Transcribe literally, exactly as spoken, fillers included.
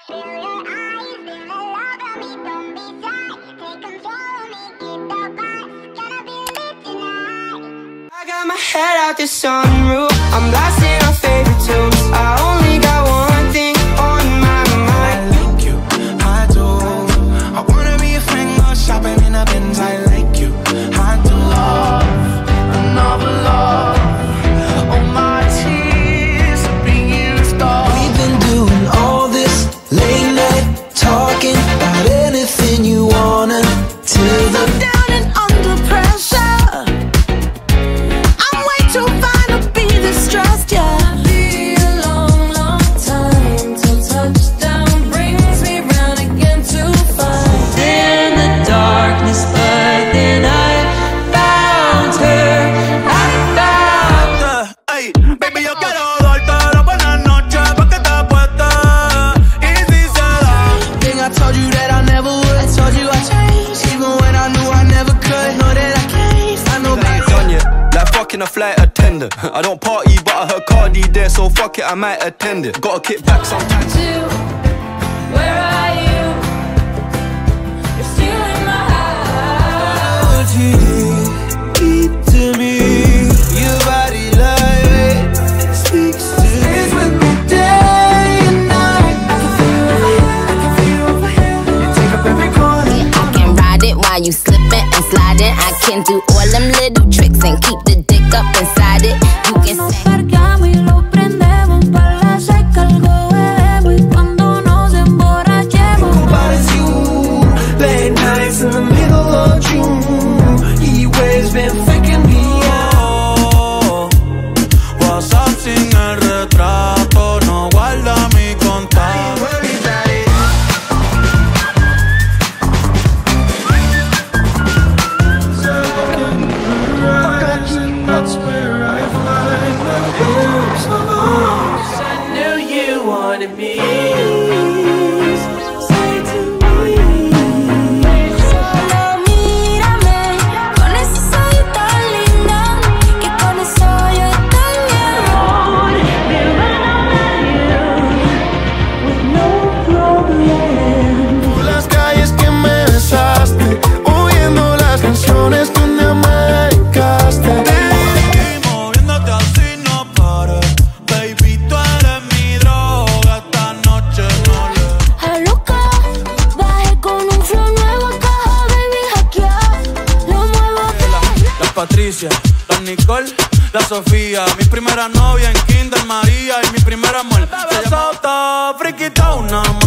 I got my head out the sunroof, I'm blasting our favorite tunes. I only got one thing on my mind. I like you, I do. I wanna be a friend, go shopping in a Benz. I like you, I do. Love, another love. All my tears are being used up. We've been doing all this late night talking about anything you wanna till the down and under pressure. I'm way too fine to be this stressed, yeah. Be a long, long time till touchdown brings me round again to find In the darkness, but then I found her. I found her. Ay, baby, yo quiero darte la buena noche pa' que te apuestes. Y si se da. Think I told you that I never would. I told you I changed, even when I knew I never could. Know that I can't, I know better. On you, like fucking a flight attendant. I don't party, but I heard Cardi there, so fuck it, I might attend it. Gotta kick back sometimes. where are you? You're stealing my heart. Speak to me. Your body like it speaks to me. It's with me day and night. I can feel you over here, I can feel you over here. You take up every corner. I can ride it while you slipping and sliding. I can do all them little tricks and keep the dick up inside it. You can say Parqueamos y lo prendemos pa' la seca, algo bebemos y cuando nos emborrachemos. About you, late nights in the middle of June. He waves been faking me out. WhatsApp sin el retrato, no guarda mi contacto. That's where I find my hopes. I knew you wanted me. Say to me. Solo mírame con esos ojitos lindos, que con eso yo estoy bien. Por las calles que me besaste, oyendo las canciones que un día me dedicaste. Y moviéndote así no pares, baby, tú eres mi droga. Esta noche no le... A loca, bajé con un flow nuevo, caja, baby, hackea, lo muevo bien. La Patricia, la Nicole, la Sofía, mi primera novia en Kinder María y mi primer amor se llama Sota, friquita, una